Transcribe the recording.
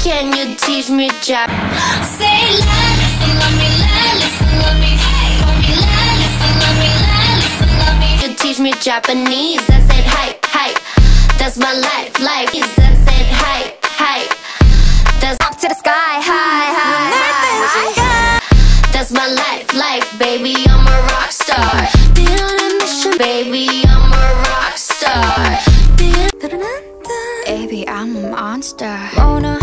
Can you teach me Jap? Say la, listen, love me, la, listen, love me. Call me la, listen, love me, la, listen, love me. You teach me Japanese. I said hi, hi. That's my life, life. I said hi, hi. That's Up to the sky, high, high, high. That's my life, life, baby. I'm a rock star. Been on a mission, baby. I'm a rock star. Baby, I'm a monster. Mona